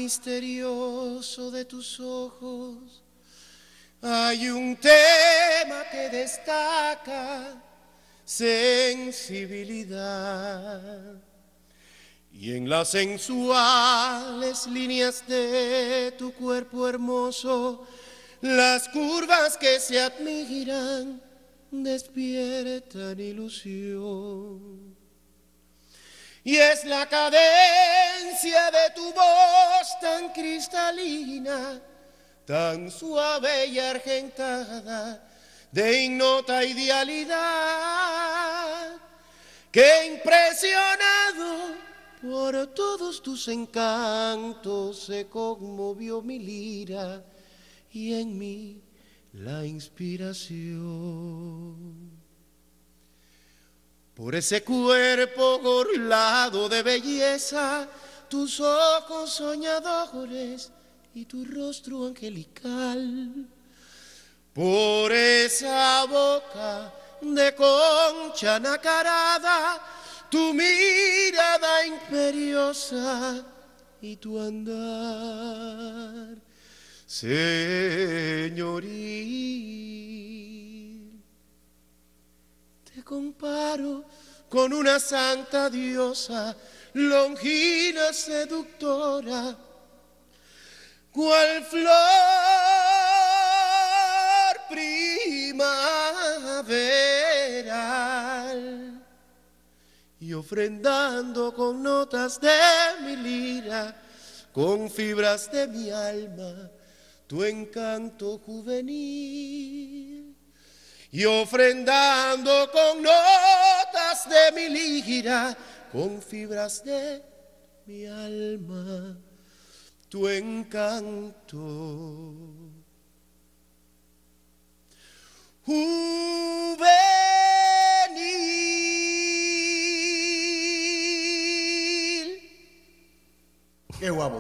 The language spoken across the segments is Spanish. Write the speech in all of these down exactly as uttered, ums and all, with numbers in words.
misterioso de tus ojos hay un tema que destaca sensibilidad, y en las sensuales líneas de tu cuerpo hermoso, las curvas que se admiran despiertan ilusión. Y es la cadencia de tu voz tan cristalina, tan suave y argentada, de ignota idealidad, que impresionado por todos tus encantos se conmovió mi lira y en mí la inspiración. Por ese cuerpo gorlado de belleza, tus ojos soñadores y tu rostro angelical, por esa boca de concha nacarada, tu mirada imperiosa y tu andar señoril. Te comparo con una santa diosa, longina seductora, cual flor primaveral, y ofrendando con notas de mi lira, con fibras de mi alma, tu encanto juvenil, y ofrendando con notas de mi lira, con fibras de mi alma, tu encanto juvenil. Qué guapo.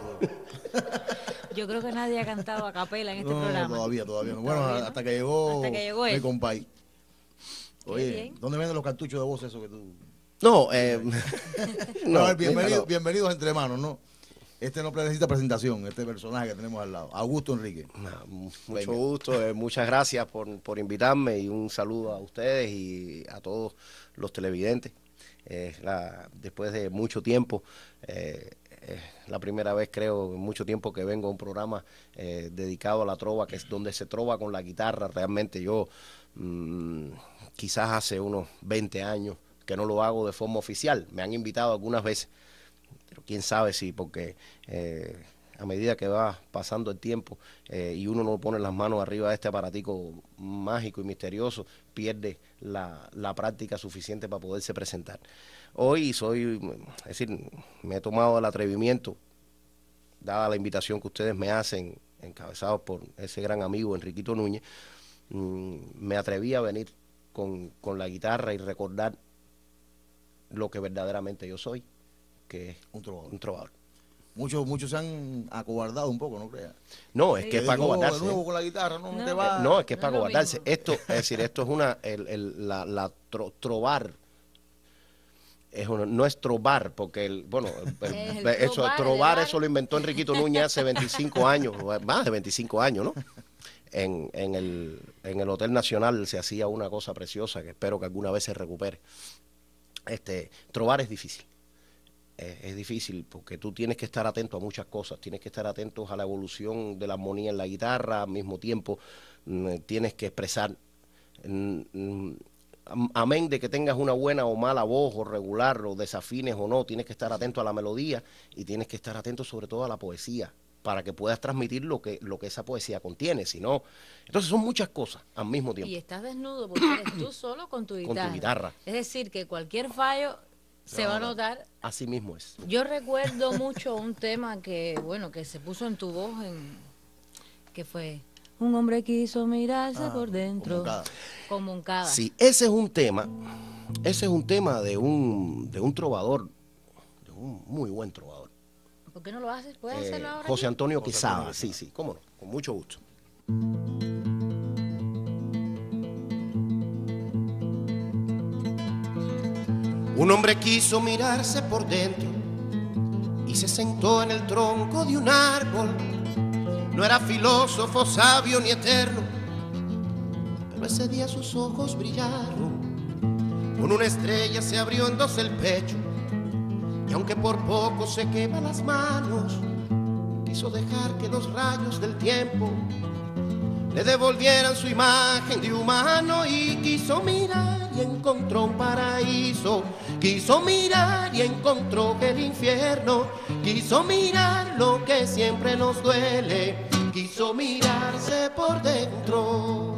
Yo creo que nadie ha cantado a capela en este no, programa. No, todavía, todavía no. Bueno, ¿Todavía no? hasta que llegó, hasta que llegó mi él. compay. Oye, bien. ¿dónde venden los cartuchos de voz eso que tú...? No, eh, no, no, a ver, bienvenido, no. bienvenidos entre manos, ¿no? Este no necesita presentación, este personaje que tenemos al lado, Augusto Enrique. No, mucho gusto, eh, muchas gracias por, por invitarme y un saludo a ustedes y a todos los televidentes. Eh, la, después de mucho tiempo, eh, eh, la primera vez creo en mucho tiempo que vengo a un programa eh, dedicado a la trova, que es donde se trova con la guitarra. Realmente yo mmm, quizás hace unos veinte años que no lo hago de forma oficial. Me han invitado algunas veces, pero quién sabe si porque eh, a medida que va pasando el tiempo eh, y uno no pone las manos arriba de este aparatico mágico y misterioso, pierde la, la práctica suficiente para poderse presentar. Hoy soy, es decir, me he tomado el atrevimiento, dada la invitación que ustedes me hacen, encabezados por ese gran amigo Enriquito Núñez, mmm, me atreví a venir con, con la guitarra y recordar lo que verdaderamente yo soy, que es un trovador. Un trovador. Muchos, muchos se han acobardado un poco, ¿no creas? No, es Sí. que es para acobardarse. De nuevo con la guitarra, no, No. te va. No, es que es No para es lo acobardarse. mismo. Esto, es decir, esto es una, el, el, la, la tro, trovar, es una, no es trovar, porque el, bueno, el, El eso, trovar, trovar, elevar. eso lo inventó Enriquito Núñez hace veinticinco años, más de veinticinco años, ¿no? En, en, el, en el Hotel Nacional se hacía una cosa preciosa que espero que alguna vez se recupere. Este, trovar es difícil. Eh, es difícil porque tú tienes que estar atento a muchas cosas, tienes que estar atentos a la evolución de la armonía en la guitarra, al mismo tiempo mm, tienes que expresar, mm, mm, amén de que tengas una buena o mala voz o regular o desafines o no, tienes que estar atento a la melodía y tienes que estar atento sobre todo a la poesía para que puedas transmitir lo que, lo que esa poesía contiene, si no, entonces son muchas cosas al mismo tiempo. Y estás desnudo porque eres tú solo con tu guitarra. Con tu guitarra. Es decir, que cualquier fallo se va a notar. Así mismo es. Yo recuerdo mucho un tema que, bueno, que se puso en tu voz, en, que fue, un hombre quiso mirarse Ah, por dentro, con Moncada. con Moncada. Sí, ese es un tema, ese es un tema de un, de un trovador, de un muy buen trovador. ¿Por qué no lo haces? ¿Puedes Eh, hacerlo ahora? José aquí? Antonio José Quesada, Antonio sí, Quesada. sí, cómo no, con mucho gusto. Un hombre quiso mirarse por dentro y se sentó en el tronco de un árbol. No era filósofo, sabio ni eterno, pero ese día sus ojos brillaron. Con una estrella se abrió en dos el pecho, y aunque por poco se quema las manos, quiso dejar que los rayos del tiempo le devolvieran su imagen de humano. Y quiso mirar y encontró un paraíso, quiso mirar y encontró que el infierno, quiso mirar lo que siempre nos duele, quiso mirarse por dentro.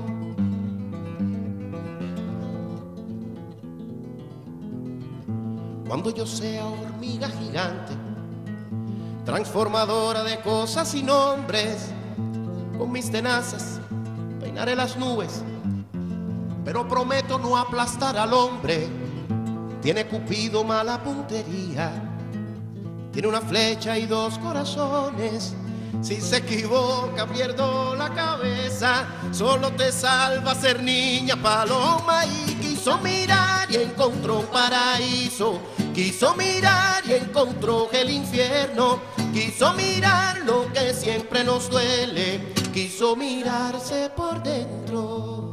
Cuando yo sea hormiga gigante, transformadora de cosas y nombres, con mis tenazas peinaré las nubes, pero prometo no aplastar al hombre. Tiene Cupido mala puntería, tiene una flecha y dos corazones. Si se equivoca pierdo la cabeza, solo te salva ser niña paloma. Y quiso mirar y encontró un paraíso, quiso mirar y encontró el infierno, quiso mirar lo que siempre nos duele, quiso mirarse por dentro.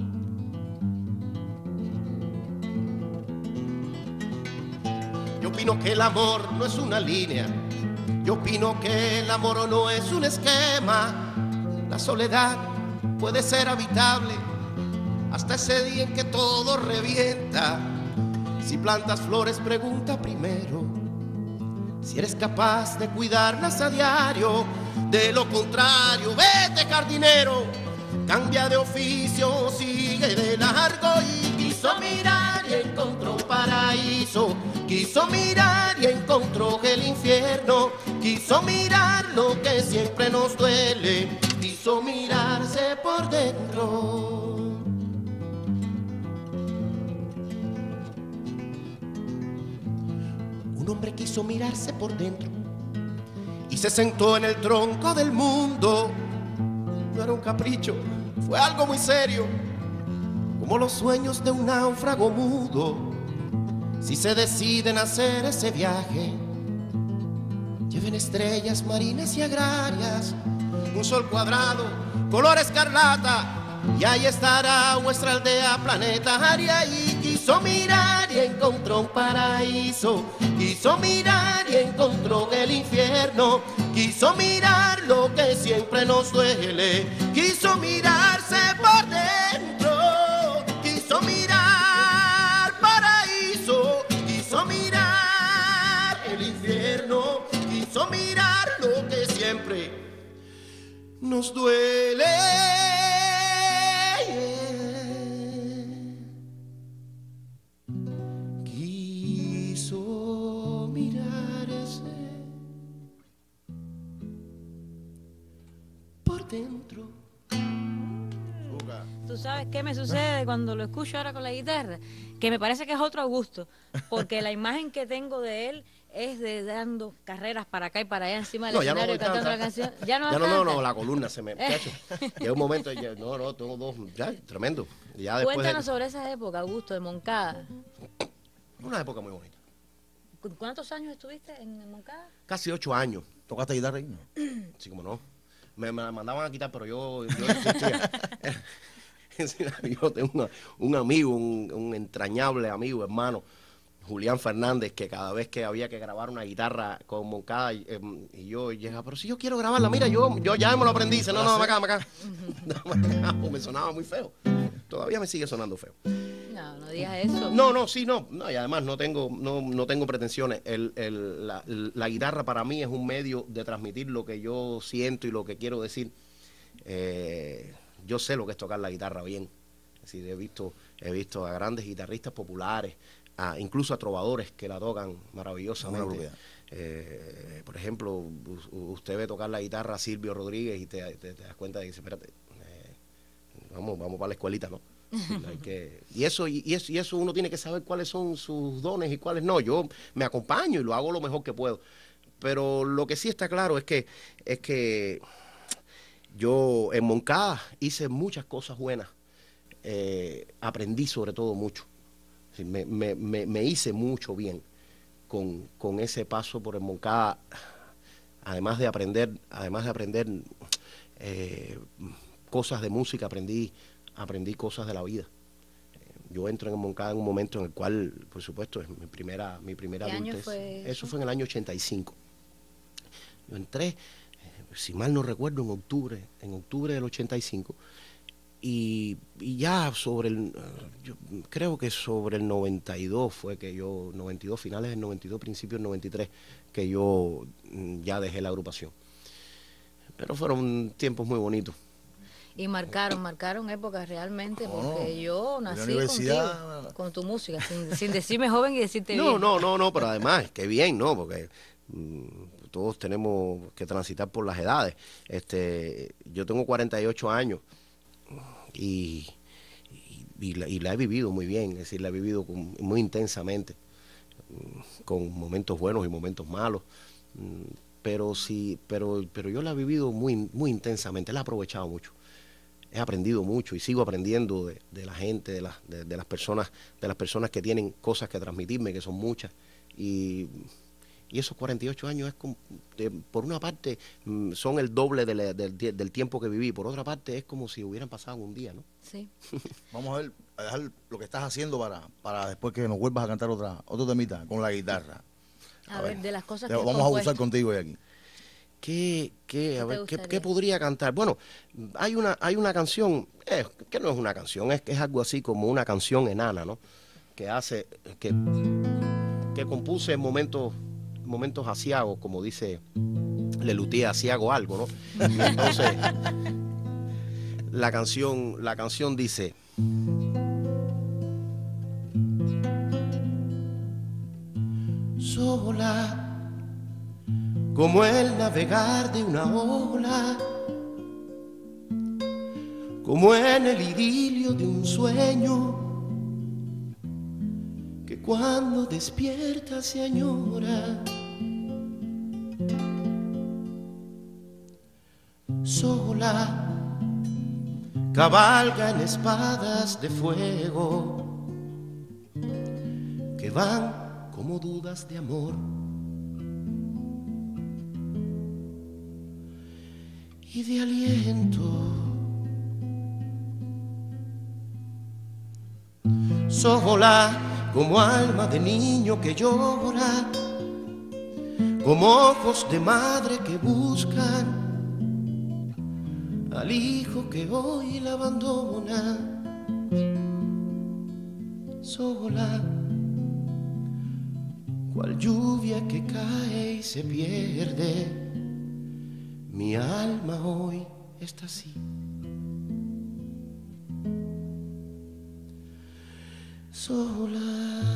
Yo opino que el amor no es una línea, yo opino que el amor no es un esquema. La soledad puede ser habitable hasta ese día en que todo revienta. Si plantas flores, pregunta primero si eres capaz de cuidarlas a diario. De lo contrario, vete jardinero, cambia de oficio, sigue de largo. Y quiso mirar y encontró un paraíso, quiso mirar y encontró el infierno, quiso mirar lo que siempre nos duele, quiso mirarse por dentro. Un hombre quiso mirarse por dentro y se sentó en el tronco del mundo. No era un capricho, fue algo muy serio, como los sueños de un náufrago mudo. Si se deciden hacer ese viaje, lleven estrellas marinas y agrarias, un sol cuadrado, color escarlata, y ahí estará vuestra aldea planetaria. Y quiso mirar y encontró un paraíso, quiso mirar y encontró el infierno, quiso mirar lo que siempre nos duele, quiso mirarse por dentro, quiso mirar paraíso, quiso mirar el infierno, quiso mirar lo que siempre nos duele. Quiso mirarse por dentro. ¿Tú sabes qué me sucede cuando lo escucho ahora con la guitarra? Que me parece que es otro Augusto, porque la imagen que tengo de él es de dando carreras para acá y para allá encima del No, ya no escenario doy cantando tanta. la canción. Ya no, Ya no, no, canta. no, la columna se me... Chacho, llega un momento, ya, no, no, tengo dos, ya, tremendo. Ya después Cuéntanos de, sobre esa época, Augusto, de Moncada. una época muy bonita. ¿Cu- ¿Cuántos años estuviste en Moncada? Casi ocho años, ¿Tocaste guitarra ahí? No. así como no. Me, me la mandaban a quitar, pero yo, yo insistía. Yo tengo una- un amigo, un, un entrañable amigo, hermano, Julián Fernández, que cada vez que había que grabar una guitarra con Moncada, y, eh, y yo llegaba, pero si yo quiero grabarla, mira, yo, yo ya me lo aprendí. Dice, no, no, dame acá, dame acá. Dame acá, o me sonaba muy feo. Todavía me sigue sonando feo. No, no digas eso. No, no, sí, no. No, y además no tengo, no, no tengo pretensiones. El, el, la, la guitarra para mí es un medio de transmitir lo que yo siento y lo que quiero decir. Eh, yo sé lo que es tocar la guitarra bien. Es decir, he visto, he visto a grandes guitarristas populares, a, incluso a trovadores que la tocan maravillosamente. Eh, por ejemplo, u- usted ve tocar la guitarra a Silvio Rodríguez y te, te, te das cuenta de que dice, espérate, eh, vamos, vamos para la escuelita, ¿no? Hay que, y eso y, y eso y eso uno tiene que saber cuáles son sus dones y cuáles no. Yo me acompaño y lo hago lo mejor que puedo, pero lo que sí está claro es que es que yo en Moncada hice muchas cosas buenas, eh, aprendí sobre todo mucho. Sí, me, me, me, me hice mucho bien, con, con ese paso por el Moncada, además de aprender, además de aprender eh, cosas de música, aprendí, aprendí cosas de la vida. Yo entro en el Moncada en un momento en el cual, por supuesto, es mi primera, mi primera ¿Qué año adultez. fue eso? Eso fue en el año ochenta y cinco. Yo entré, eh, si mal no recuerdo, en octubre, en octubre del ochenta y cinco, y, y ya sobre el, yo creo que sobre el noventa y dos fue que yo, noventa y dos, finales del noventa y dos, principios del noventa y tres, que yo mm, ya dejé la agrupación. Pero fueron tiempos muy bonitos. Y marcaron, marcaron épocas realmente, No, porque no. yo En la nací universidad- contigo, con tu música, sin, sin decirme joven y decirte No, bien. no, no, no, pero además, qué bien, ¿no? Porque mm, todos tenemos que transitar por las edades. Este, yo tengo cuarenta y ocho años y, y, y la, y la he vivido muy bien, es decir, la he vivido con- muy intensamente, mm, con momentos buenos y momentos malos. Mm, pero sí, pero, pero yo la he vivido muy, muy intensamente, la he aprovechado mucho. He aprendido mucho y sigo aprendiendo de, de la gente, de las, de, de las personas, de las personas que tienen cosas que transmitirme, que son muchas. Y, y esos cuarenta y ocho años es como, de- por una parte mm, son el doble de la- del, tie- del tiempo que viví, por otra parte es como si hubieran pasado un día, ¿no? Sí. Vamos a ver, a dejar lo que estás haciendo para, para después que nos vuelvas a cantar otra, otro temita con la guitarra. A, ver, de las cosas Te- que he vamos a compuesto. abusar contigo hoy aquí. ¿Qué, qué, a te ver, ¿qué, gustaría? qué podría cantar? Bueno, hay una, hay una canción, eh, que no es una canción, es que es algo así como una canción enana, ¿no? Que hace, que, que compuse en momentos, momentos asiagos, como dice Lelutier, asiago algo, ¿no? Entonces, la canción, la canción dice: sola como el navegar de una ola, como en el idilio de un sueño, que cuando despierta se añora. Sola cabalga en espadas de fuego, que van como dudas de amor. Y de aliento, sola como alma de niño que llora, como ojos de madre que buscan al hijo que hoy la abandona. Sola cual lluvia que cae y se pierde, mi alma hoy está así. Sola.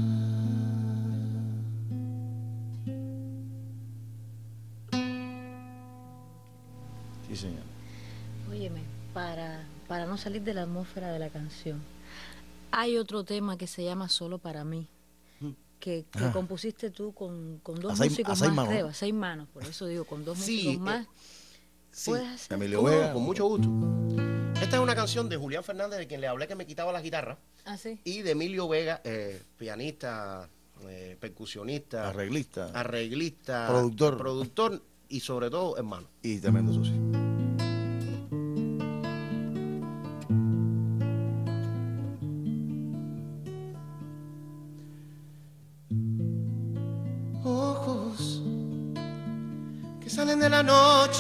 Sí, señor. Óyeme, para, para no salir de la atmósfera de la canción, hay otro tema que se llama Solo para mí, que, que Ah. compusiste tú con, con dos A seis- músicos a seis más, manos, creo, ¿no? a seis manos, por eso digo, con dos Sí, músicos eh, más. Sí, ¿Puedes hacer? Emilio ¿Cómo no? Vega. Con mucho gusto. Esta es una canción de Julián Fernández, de quien le hablé que me quitaba la guitarra, ¿Ah, sí? y de Emilio Vega, eh, pianista, eh, percusionista, Arreglista. arreglista, Productor. productor y sobre todo hermano. Y tremendo socio. Ojos que salen de la noche,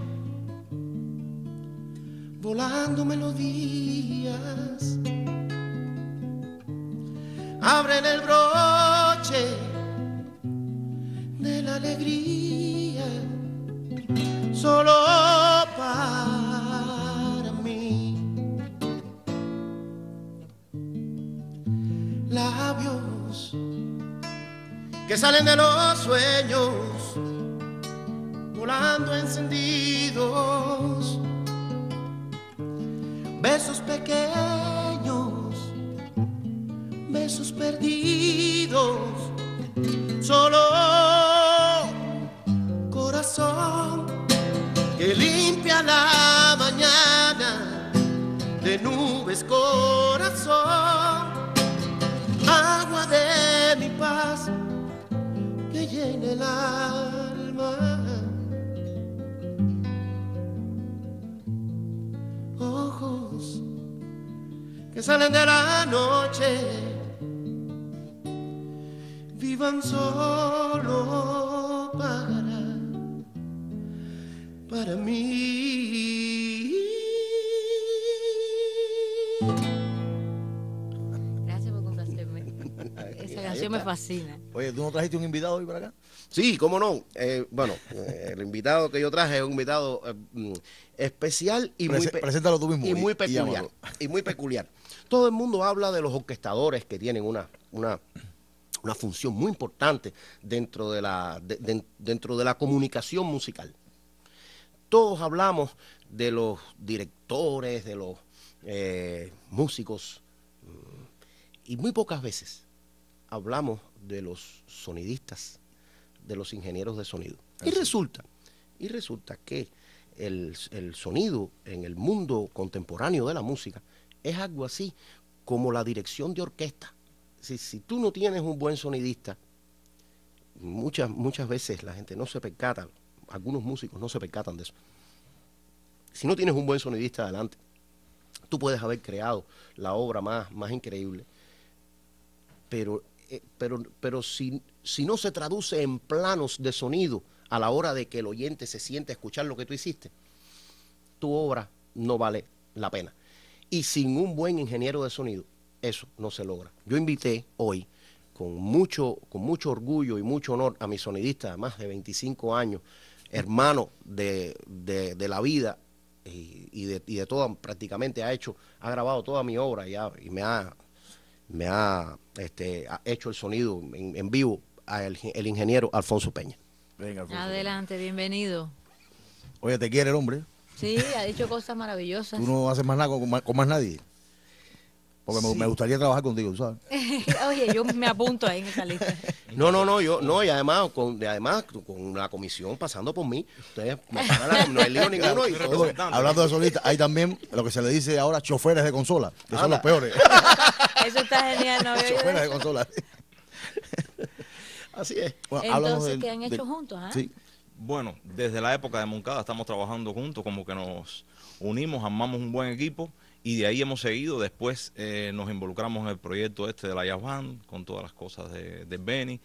volando melodías, abren el broche de la alegría, solo para mí. Labios que salen de los sueños, volando encendidos, besos pequeños, besos perdidos, solo corazón que limpia la mañana de nubes, corazón, agua de mi paz, en el alma. Ojos que salen de la noche, vivan solo para, para mí. Gracias por complacerme. Esa canción me fascina. Oye, ¿tú no trajiste un invitado hoy para acá? Sí, cómo no. Eh, bueno, eh, el invitado que yo traje es un invitado eh, mm, especial y muy, Prese- pe- preséntalo tú mismo y y- muy y peculiar. llámalo. Y muy peculiar. Todo el mundo habla de los orquestadores que tienen una, una, una función muy importante dentro de la, de- de- dentro de la comunicación musical. Todos hablamos de los directores, de los eh, músicos, mm, y muy pocas veces hablamos de los sonidistas, de los ingenieros de sonido. Y resulta, y resulta que el, el sonido en el mundo contemporáneo de la música es algo así como la dirección de orquesta. Si, si tú no tienes un buen sonidista, muchas, muchas veces la gente no se percata, algunos músicos no se percatan de eso. Si no tienes un buen sonidista adelante, tú puedes haber creado la obra más, más increíble, pero, eh, pero, pero si, si no se traduce en planos de sonido a la hora de que el oyente se siente a escuchar lo que tú hiciste, tu obra no vale la pena. Y sin un buen ingeniero de sonido, eso no se logra. Yo invité hoy, con mucho, con mucho orgullo y mucho honor, a mi sonidista de más de veinticinco años, hermano de, de, de la vida y, y, de, y de toda, prácticamente ha hecho, ha grabado toda mi obra y, ha, y me ha, me ha, este, ha hecho el sonido en, en vivo, al, el ingeniero Alfonso Peña. Venga, Alfonso. Adelante, bienvenido. Oye, te quiere el hombre. Sí, ha dicho cosas maravillosas. Tú no haces más nada con, con más nadie. Porque me, Sí. me gustaría trabajar contigo, ¿sabes? Oye, yo me apunto ahí en esa lista. No, no, no, yo, no, y además, con, y además, con la comisión pasando por mí, ustedes me pagan la, no hay lío ninguno y todo. Porque, hablando de solistas, hay también lo que se le dice ahora choferes de consola, que son Anda. los peores. Eso está genial, ¿no? Choferes de consola. Así es. Bueno, háblanos Entonces, del- ¿qué han hecho del- juntos? ah? Sí. Bueno, desde la época de Moncada estamos trabajando juntos, como que nos unimos, armamos un buen equipo y de ahí hemos seguido. Después eh, nos involucramos en el proyecto este de la Jazz Band, con todas las cosas de, de Benny.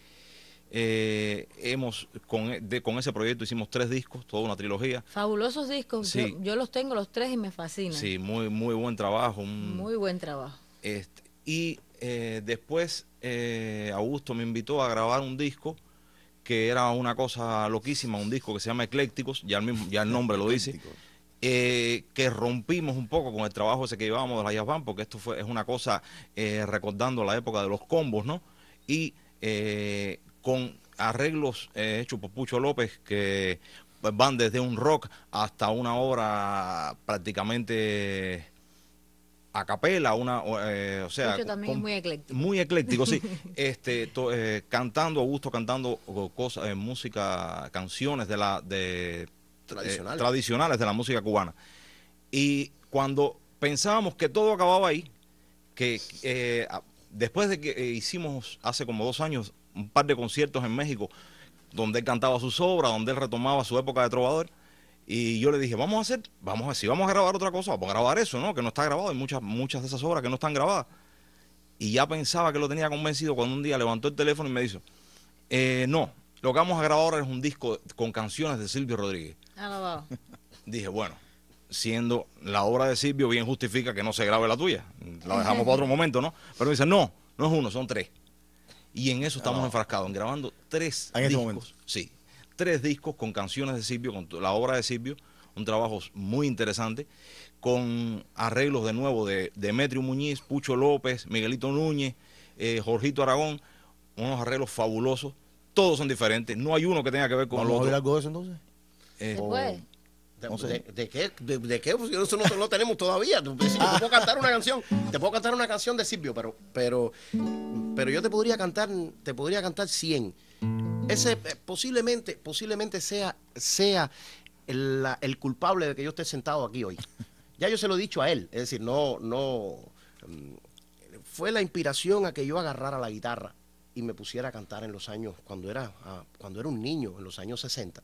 Eh, hemos con, e- de- con ese proyecto hicimos tres discos, toda una trilogía. Fabulosos discos. Sí. Yo, yo los tengo los tres y me fascinan. Sí, muy, muy buen trabajo. un- Muy buen trabajo. Este, y eh, después eh, Augusto me invitó a grabar un disco que era una cosa loquísima, un disco que se llama Eclécticos, ya el, mismo, ya el nombre lo dice, eh, que rompimos un poco con el trabajo ese que llevábamos de la Jazz Band, porque esto fue, es una cosa eh, recordando la época de los combos, ¿no? Y eh, con arreglos eh, hechos por Pucho López, que pues, van desde un rock hasta una obra prácticamente a capela, una, o, eh, o sea, Pucho también con- es muy ecléctico. muy ecléctico, sí. Este, to- eh, cantando, Augusto cantando o, cosas, eh, música, canciones de la de eh, Tradicionales. tradicionales de la música cubana. Y cuando pensábamos que todo acababa ahí, que eh, a- después de que eh, hicimos hace como dos años un par de conciertos en México, donde él cantaba sus obras, donde él retomaba su época de trovador, y yo le dije, vamos a hacer, vamos a si vamos a grabar otra cosa, vamos a grabar eso, ¿no? Que no está grabado, hay muchas, muchas de esas obras que no están grabadas. Y ya pensaba que lo tenía convencido cuando un día levantó el teléfono y me dijo, eh, no, lo que vamos a grabar ahora es un disco con canciones de Silvio Rodríguez. Alabado. Dije, bueno, siendo la obra de Silvio, bien justifica que no se grabe la tuya. La dejamos para otro momento, ¿no? Pero me dice, no, no es uno, son tres. Y en eso estamos Ah. enfrascados, en grabando tres En este discos. momento. Sí, tres discos con canciones de Silvio, con la obra de Silvio, un trabajo muy interesante, con arreglos de nuevo de Demetrio Muñiz, Pucho López, Miguelito Núñez, eh, Jorgito Aragón, unos arreglos fabulosos. Todos son diferentes, no hay uno que tenga que ver con el ¿Vamos a oír otro. algo de eso entonces? Eh, ¿Se puede? ¿De, No sé. de- de qué? ¿De, de qué? Pues eso no lo tenemos todavía. Tú- sí, yo te puedo cantar una canción, te puedo cantar una canción de Silvio, pero, pero, pero yo te podría cantar, te podría cantar cien. Ese eh, posiblemente, posiblemente sea, sea el, la- el culpable de que yo esté sentado aquí hoy. Ya yo se lo he dicho a él, es decir, no, no, mm, fue la inspiración a que yo agarrara la guitarra y me pusiera a cantar en los años, cuando era, ah, cuando era un niño, en los años sesenta.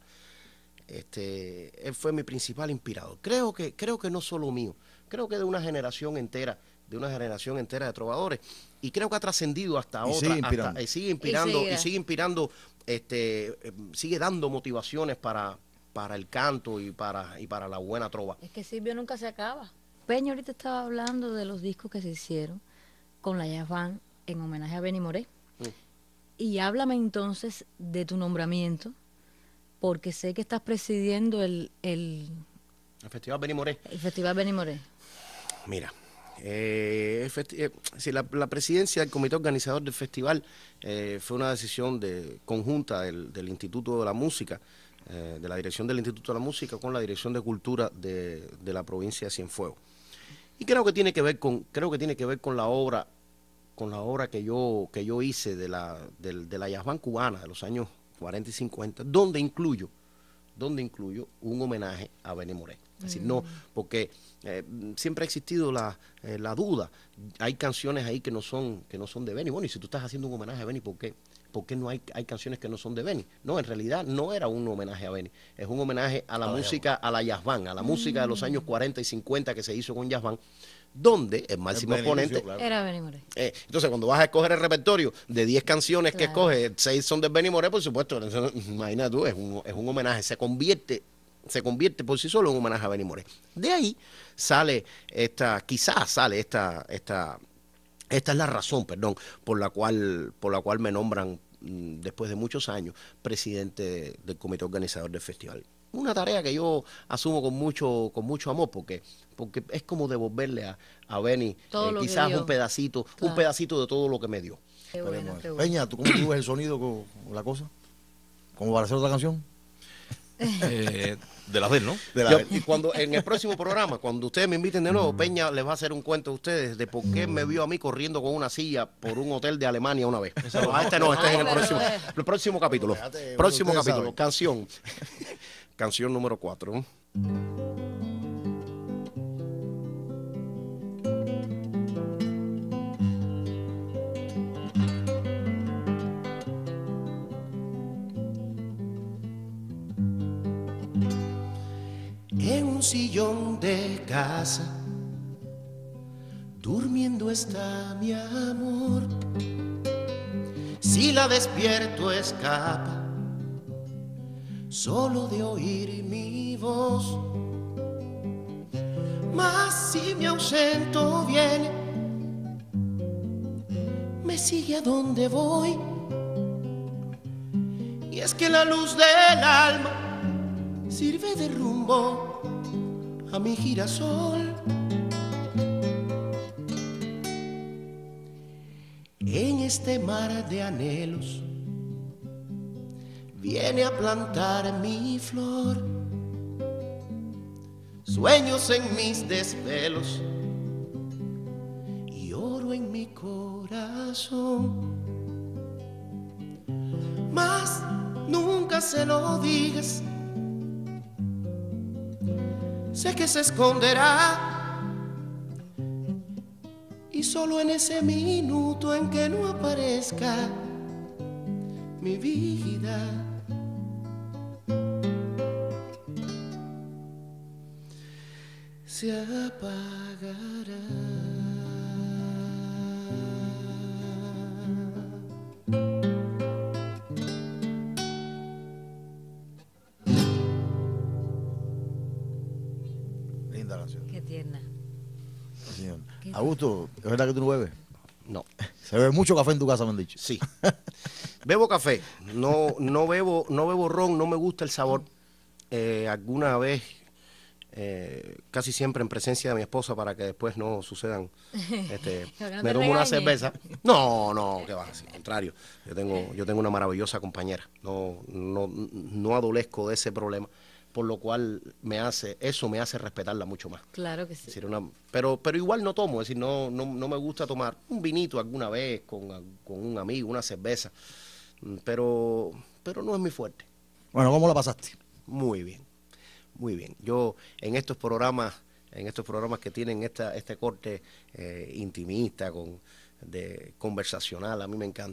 Este, él fue mi principal inspirador. Creo que, creo que no solo mío, creo que de una generación entera, de una generación entera de trovadores, y creo que ha trascendido hasta Y otra, sigue inspirando. hasta, eh, sigue inspirando, Y y sigue. sigue inspirando, este, eh, sigue dando motivaciones para, para el canto y para, y para la buena trova. Es que Silvio nunca se acaba. Peña ahorita estaba hablando de los discos que se hicieron con la Jazz Band en homenaje a Benny Moré. Mm. Y háblame entonces de tu nombramiento, porque sé que estás presidiendo el, el, El Festival Benny Moré. el Festival Benny Moré. Mira, eh, el festi- eh, sí, la, la presidencia del comité organizador del festival eh, fue una decisión de, conjunta del, del Instituto de la Música, eh, de la dirección del Instituto de la Música con la Dirección de Cultura de, de la provincia de Cienfuegos. Y creo que tiene que ver con, creo que tiene que ver con la obra, con la obra que yo, que yo hice de la, del- de la Jazz Band cubana de los años cuarenta y cincuenta, donde incluyo, donde incluyo un homenaje a Benny Moré. Es decir, no, porque eh, siempre ha existido la, eh, la duda. Hay canciones ahí que no son, que no son de Benny. Bueno, y si tú estás haciendo un homenaje a Benny, ¿por qué? ¿Por qué no hay, hay canciones que no son de Benny? No, en realidad no era un homenaje a Benny, es un homenaje a la A la música, a la jazz band, a la música de los años cuarenta y cincuenta que se hizo con jazz band, donde el máximo Benny exponente... Lucio, claro. Era Benny Moré. Eh, entonces, cuando vas a escoger el repertorio de diez canciones que Claro. escoges, seis son de Benny Moré, por supuesto, eso, imagínate tú, es un, es un homenaje, se convierte, se convierte por sí solo en un homenaje a Benny Moré. De ahí sale esta, quizás sale esta, esta, esta es la razón, perdón, por la cual, por la cual me nombran mm, después de muchos años presidente del comité organizador del festival. Una tarea que yo asumo con mucho, con mucho amor, porque, porque es como devolverle a, a Benny Todo eh, lo que quizás dio. un pedacito, Claro. un pedacito de todo lo que me dio. Qué bueno, qué bueno. Peña, ¿tú cómo tú ves el sonido con, con la cosa? ¿Cómo para hacer otra canción? Eh, de las de él, ¿no? De la- Yo- y cuando en el próximo programa, cuando ustedes me inviten de nuevo, Peña les va a hacer un cuento a ustedes de por qué me vio a mí corriendo con una silla por un hotel de Alemania una vez. No, este no, este es en el Ay, pero, próximo, eh. el próximo capítulo. Fíjate, Próximo ustedes capítulo, saben. canción. Canción número cuatro. En un sillón de casa, durmiendo está mi amor. Si la despierto escapa, solo de oír mi voz. Mas si me ausento viene, me sigue a donde voy. Y es que la luz del alma sirve de rumbo a mi girasol. En este mar de anhelos viene a plantar mi flor. Sueños en mis desvelos y oro en mi corazón. Mas nunca se lo digas, sé que se esconderá, y solo en ese minuto en que no aparezca mi vida, se apagará. Linda canción. Qué tierna. Sí, señor. Qué- Augusto, ¿es verdad que tú no bebes? No, Se bebe mucho café en tu casa, me han dicho. sí. Bebo café, no, no bebo, no bebo ron, no me gusta el sabor. Eh, alguna vez, eh, casi siempre en presencia de mi esposa para que después no sucedan, este, Para que no me te tomo una regañe. cerveza. No, no, que va, al contrario. Yo tengo, yo tengo una maravillosa compañera. No, no, no adolezco de ese problema, por lo cual me hace, eso me hace respetarla mucho más. Claro que Es sí. decir, una- pero, pero igual no tomo, es decir, no, no, no me gusta tomar un vinito alguna vez con, con un amigo, una cerveza, Mm, pero, pero no es mi fuerte. Bueno, ¿cómo la pasaste? Muy bien, muy bien. Yo en estos programas, en estos programas que tienen esta, este corte eh, intimista, con, de conversacional, a mí me encanta.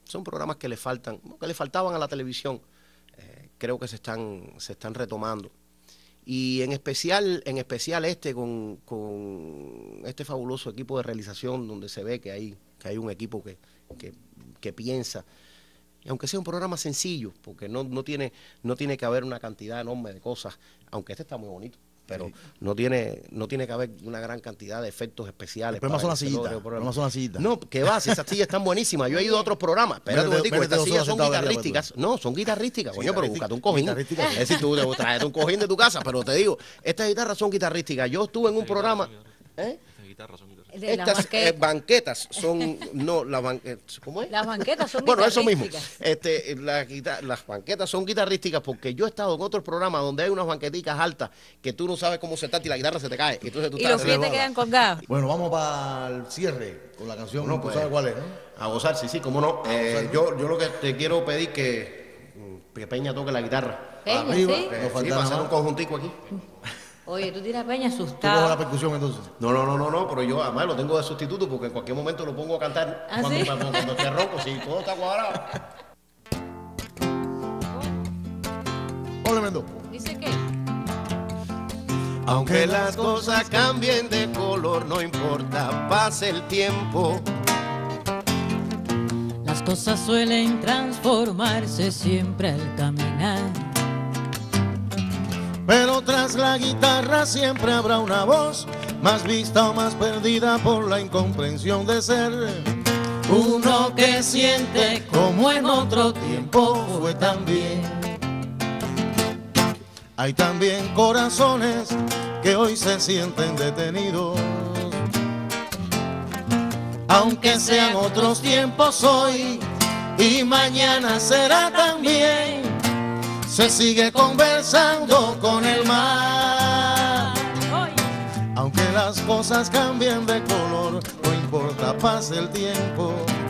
son programas que le faltan, que le faltaban a la televisión. Eh, creo que se están, se están retomando. Y en especial, en especial este con, con este fabuloso equipo de realización donde se ve que hay, que hay un equipo que, que, que piensa. Y aunque sea un programa sencillo, porque no, no tiene, no tiene que haber una cantidad enorme de cosas, aunque este está muy bonito, pero sí. no tiene, no tiene que haber una gran cantidad de efectos especiales. Pero más son las sillitas, no son las sillitas. No, que va, si esas sillas están buenísimas. Yo he ido a otros programas. Espérate un momentico, estas sillas son guitarrísticas. No, son guitarrísticas, coño, pero búscate un cojín. Es decir, tú traes un cojín de tu casa, pero te digo, estas guitarras son guitarrísticas. Yo estuve en un programa... ¿Eh? De Estas banqueta. eh, banquetas son, no, las banquetas, ¿cómo es? Las banquetas son Bueno, eso mismo. guitarrísticas. Este, la, las banquetas son guitarrísticas porque yo he estado en otros programas donde hay unas banqueticas altas que tú no sabes cómo se trata y la guitarra se te cae. Entonces tú Y estás los pies te quedan colgados. Bueno, vamos para el cierre con la canción. No, ¿Tú pues, sabes cuál es, no? A gozar, sí, sí, cómo no. Eh, yo, yo lo que te quiero pedir que, que Peña toque la guitarra. Peña, Arriba, ¿sí? no Eh, falta sí, nada para hacer más. un conjuntico aquí. Oye, tú tiras Peña Tú coges la asustado. percusión entonces. No, no, no, no, no, pero yo además lo tengo de sustituto porque en cualquier momento lo pongo a cantar. ¿Ah, cuando, sí? cuando, cuando esté ronco, si todo está cuadrado. Ponle Mendo. Dice que Aunque las cosas cambien de color, no importa, pase el tiempo. Las cosas suelen transformarse siempre al caminar. Pero tras la guitarra siempre habrá una voz, más vista o más perdida por la incomprensión de ser. Uno que siente como en otro tiempo fue también. Hay también corazones que hoy se sienten detenidos. Aunque sean otros tiempos hoy y mañana será también, se sigue conversando con el mar. Aunque las cosas cambien de color, no importa, pase el tiempo.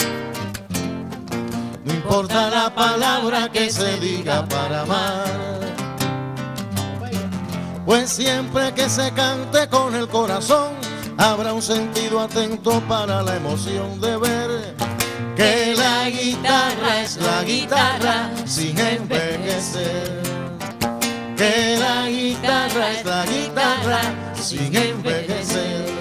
No importa la palabra que se diga para amar. Pues siempre que se cante con el corazón, habrá un sentido atento para la emoción de ver que la guitarra es la guitarra sin envejecer. Que la guitarra es la guitarra sin envejecer.